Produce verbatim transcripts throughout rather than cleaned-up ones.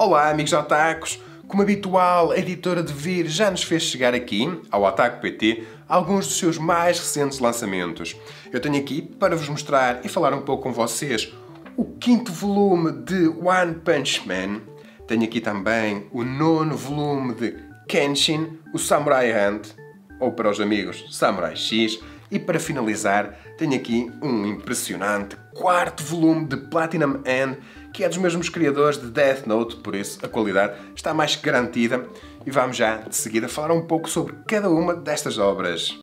Olá amigos otakus, como habitual, a editora Devir já nos fez chegar aqui, ao Otaku P T, alguns dos seus mais recentes lançamentos. Eu tenho aqui para vos mostrar e falar um pouco com vocês o quinto volume de One Punch Man. Tenho aqui também o nono volume de Kenshin, o Samurai Hunt, ou para os amigos Samurai X. E para finalizar, tenho aqui um impressionante quarto volume de Platinum End, que é dos mesmos criadores de Death Note, por isso a qualidade está mais que garantida. E vamos já, de seguida, falar um pouco sobre cada uma destas obras.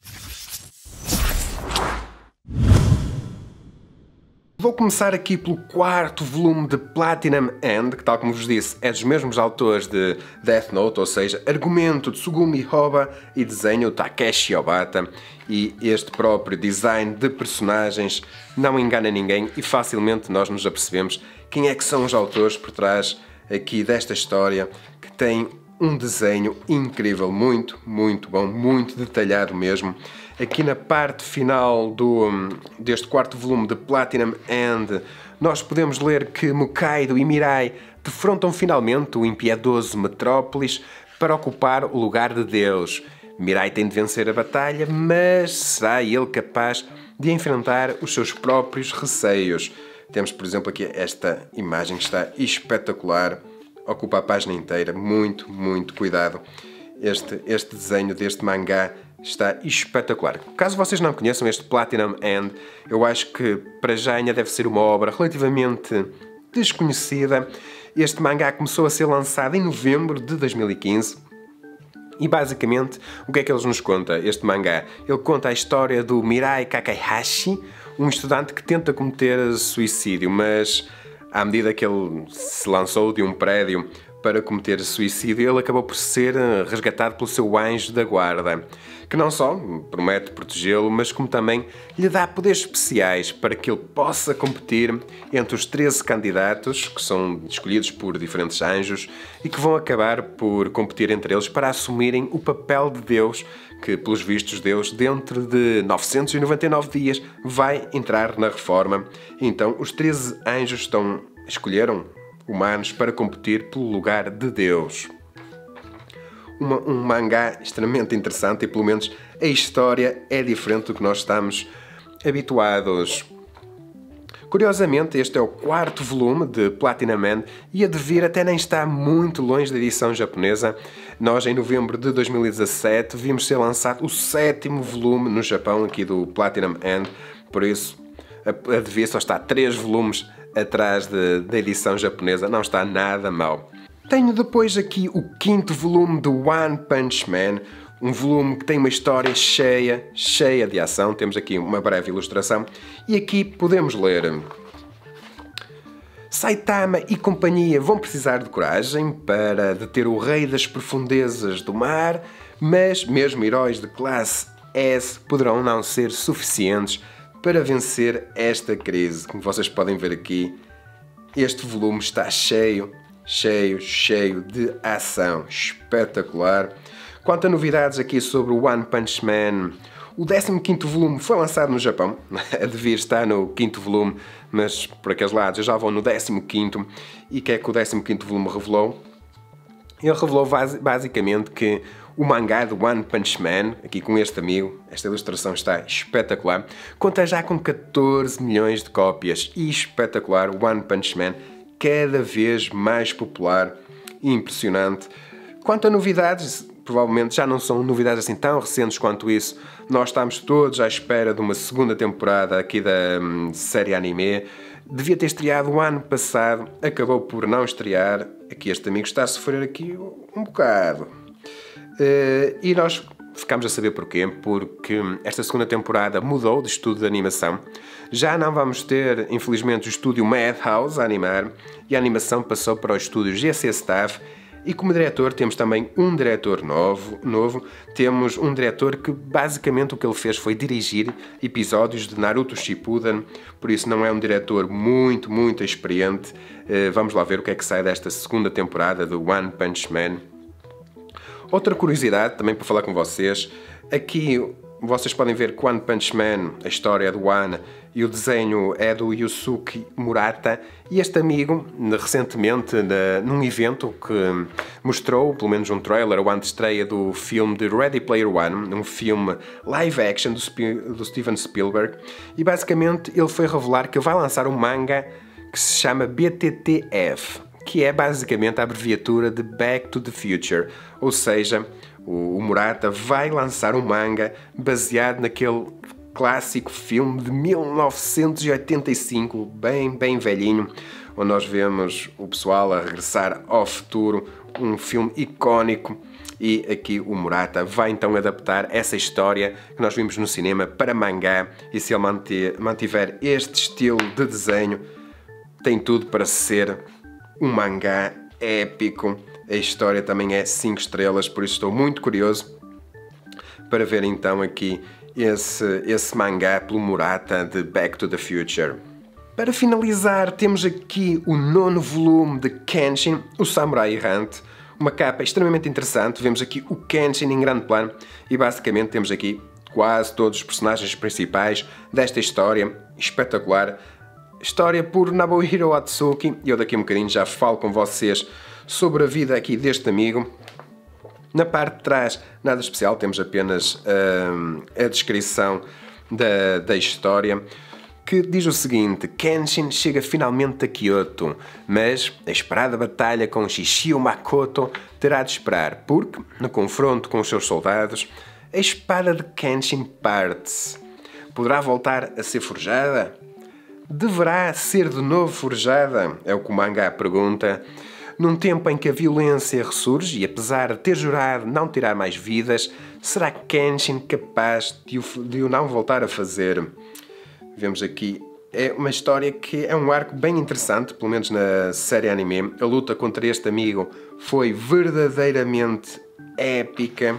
Vou começar aqui pelo quarto volume de Platinum End, que, tal como vos disse, é dos mesmos autores de Death Note, ou seja, argumento de Tsugumi Ohba e desenho Takeshi Obata. E este próprio design de personagens não engana ninguém e facilmente nós nos apercebemos quem é que são os autores por trás aqui desta história, que tem um desenho incrível, muito, muito bom, muito detalhado mesmo. Aqui na parte final do, deste quarto volume de Platinum End, nós podemos ler que Mukaido e Mirai defrontam finalmente o impiedoso Metrópolis para ocupar o lugar de Deus. Mirai tem de vencer a batalha, mas será ele capaz de enfrentar os seus próprios receios? Temos, por exemplo, aqui esta imagem que está espetacular, ocupa a página inteira, muito, muito cuidado. Este, este desenho deste mangá está espetacular. Caso vocês não conheçam este Platinum End, eu acho que para já ainda deve ser uma obra relativamente desconhecida. Este mangá começou a ser lançado em novembro de dois mil e quinze. E basicamente, o que é que ele nos conta, este mangá? Ele conta a história do Mirai Kakahashi, um estudante que tenta cometer suicídio, mas à medida que ele se lançou de um prédio para cometer suicídio, ele acabou por ser resgatado pelo seu anjo da guarda, que não só promete protegê-lo, mas como também lhe dá poderes especiais para que ele possa competir entre os treze candidatos, que são escolhidos por diferentes anjos, e que vão acabar por competir entre eles para assumirem o papel de Deus, que, pelos vistos, Deus, dentro de novecentos e noventa e nove dias, vai entrar na reforma. Então, os treze anjos estão, escolheram humanos para competir pelo lugar de Deus. Uma, um mangá extremamente interessante e, pelo menos, a história é diferente do que nós estamos habituados. Curiosamente, este é o quarto volume de Platinum Man e a Devir até nem está muito longe da edição japonesa. Nós, em novembro de dois mil e dezassete, vimos ser lançado o sétimo volume no Japão, aqui do Platinum End. Por isso, a Devir só está três volumes atrás de, da edição japonesa. Não está nada mal. Tenho depois aqui o quinto volume do One Punch Man, um volume que tem uma história cheia, cheia de ação. Temos aqui uma breve ilustração e aqui podemos ler: Saitama e companhia vão precisar de coragem para deter o rei das profundezas do mar, mas mesmo heróis de classe S poderão não ser suficientes para vencer esta crise. Como vocês podem ver aqui, este volume está cheio, cheio, cheio de ação. Espetacular. Quanto a novidades aqui sobre o One Punch Man, o décimo quinto volume foi lançado no Japão. A Devir está no quinto volume, mas por aqueles lados eu já vou no décimo quinto. E o que é que o décimo quinto volume revelou? Ele revelou basicamente que o mangá do One Punch Man, aqui com este amigo, esta ilustração está espetacular, conta já com catorze milhões de cópias. E espetacular, o One Punch Man cada vez mais popular e impressionante. Quanto a novidades, provavelmente já não são novidades assim tão recentes quanto isso. Nós estamos todos à espera de uma segunda temporada aqui da hum, série anime. Devia ter estreado o ano passado, acabou por não estrear. Aqui este amigo está a sofrer aqui um bocado. Uh, e nós ficámos a saber porquê, porque esta segunda temporada mudou de estúdio de animação. Já não vamos ter, infelizmente, o estúdio Madhouse a animar e a animação passou para o estúdio G C Staff. E como diretor temos também um diretor novo, novo. Temos um diretor que basicamente o que ele fez foi dirigir episódios de Naruto Shippuden, por isso não é um diretor muito, muito experiente. Uh, vamos lá ver o que é que sai desta segunda temporada do One Punch Man. Outra curiosidade, também para falar com vocês, aqui vocês podem ver que One Punch Man, a história do One, e o desenho é do Yusuke Murata, e este amigo, recentemente, num evento que mostrou, pelo menos um trailer, a antestreia do filme de Ready Player One, um filme live action do, do Steven Spielberg, e basicamente ele foi revelar que vai lançar um manga que se chama B T T F, que é basicamente a abreviatura de Back to the Future, ou seja, o Murata vai lançar um manga baseado naquele clássico filme de mil novecentos e oitenta e cinco, bem, bem velhinho, onde nós vemos o pessoal a regressar ao futuro, um filme icónico, e aqui o Murata vai então adaptar essa história que nós vimos no cinema para mangá, e se ele manter, mantiver este estilo de desenho, tem tudo para ser um mangá épico. A história também é cinco estrelas, por isso estou muito curioso para ver então aqui esse, esse mangá pelo Murata de Back to the Future. Para finalizar, temos aqui o nono volume de Kenshin, o Samurai Errante, uma capa extremamente interessante. Vemos aqui o Kenshin em grande plano e basicamente temos aqui quase todos os personagens principais desta história espetacular. História por Nobuhiro Atsuki, e eu daqui a um bocadinho já falo com vocês sobre a vida aqui deste amigo. Na parte de trás, nada especial, temos apenas hum, a descrição da, da história, que diz o seguinte: Kenshin chega finalmente a Kyoto, mas a esperada batalha com Shishio Makoto terá de esperar, porque, no confronto com os seus soldados, a espada de Kenshin parte-se. Poderá voltar a ser forjada? Deverá ser de novo forjada? É o que o mangá pergunta. Num tempo em que a violência ressurge e, apesar de ter jurado não tirar mais vidas, será Kenshin capaz de o, de o não voltar a fazer? Vemos aqui, é uma história que é um arco bem interessante, pelo menos na série anime. A luta contra este amigo foi verdadeiramente épica.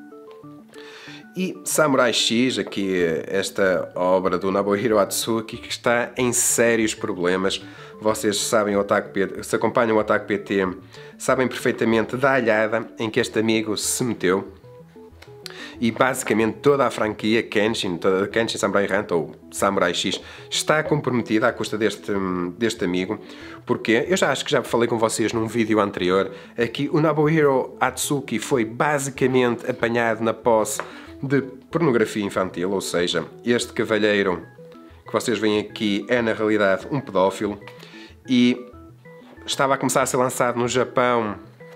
E Samurai X, aqui esta obra do Nobuhiro Atsuki, que está em sérios problemas. Vocês sabem, o Otaku P T, se acompanham o Otaku P T, sabem perfeitamente da alhada em que este amigo se meteu. E basicamente toda a franquia Kenshin, toda a Kenshin Samurai Errante ou Samurai X, está comprometida à custa deste, deste amigo. Porque eu já acho que já falei com vocês num vídeo anterior, aqui o Nobuhiro Atsuki foi basicamente apanhado na posse de pornografia infantil, ou seja, este cavalheiro que vocês veem aqui é na realidade um pedófilo, e estava a começar a ser lançado no Japão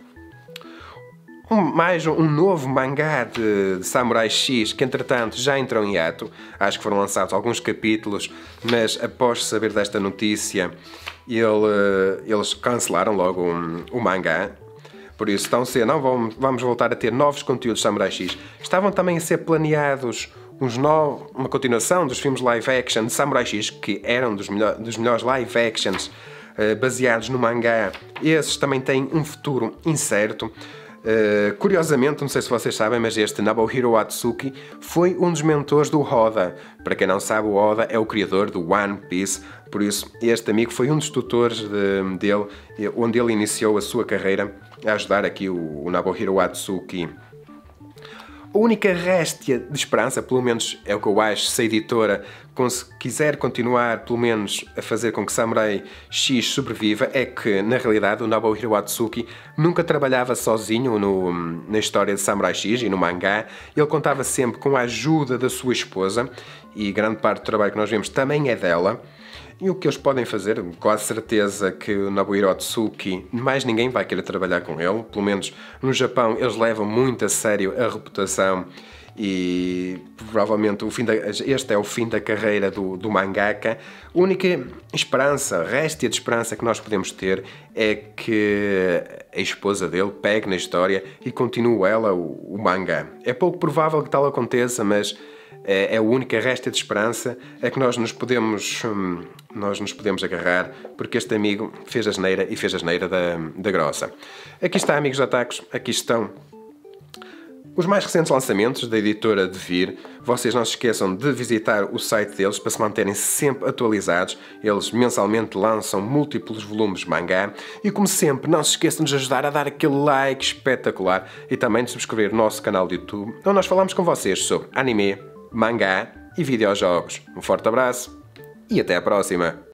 um, mais um novo mangá de, de Samurai X, que entretanto já entrou em ato. Acho que foram lançados alguns capítulos, mas após saber desta notícia ele, eles cancelaram logo o, o mangá. Por isso, tão cedo não vamos, vamos voltar a ter novos conteúdos de Samurai X. Estavam também a ser planeados uns novos, uma continuação dos filmes live action de Samurai X, que eram dos, melhor, dos melhores live actions uh, baseados no mangá. Esses também têm um futuro incerto. Uh, curiosamente, não sei se vocês sabem, mas este Nobuhiro Atsuki foi um dos mentores do Oda. Para quem não sabe, o Oda é o criador do One Piece. Por isso, este amigo foi um dos tutores de, dele, onde ele iniciou a sua carreira a ajudar aqui o, o Nobuhiro Atsuki. A única réstia de esperança, pelo menos é o que eu acho, se a editora quiser continuar, pelo menos, a fazer com que Samurai X sobreviva, é que, na realidade, o Nobuhiro Atsuki nunca trabalhava sozinho no, na história de Samurai X e no mangá. Ele contava sempre com a ajuda da sua esposa, e grande parte do trabalho que nós vemos também é dela. E o que eles podem fazer, quase certeza que o Nobuhiro Atsuki, mais ninguém vai querer trabalhar com ele. Pelo menos no Japão eles levam muito a sério a reputação, e provavelmente o fim da, este é o fim da carreira do, do mangaka. A única esperança, réstia de esperança que nós podemos ter é que a esposa dele pegue na história e continue ela o, o mangá. É pouco provável que tal aconteça, mas é a única resta de esperança a que nós nos podemos, hum, nós nos podemos agarrar, porque este amigo fez a asneira e fez a asneira da, da grossa. Aqui está, amigos otakus, aqui estão Os mais recentes lançamentos da editora Devir, vocês não se esqueçam de visitar o site deles para se manterem sempre atualizados. Eles mensalmente lançam múltiplos volumes de mangá. E como sempre, não se esqueçam de nos ajudar a dar aquele like espetacular e também de subscrever o nosso canal de YouTube, onde nós falamos com vocês sobre anime, mangá e videojogos. Um forte abraço e até à próxima!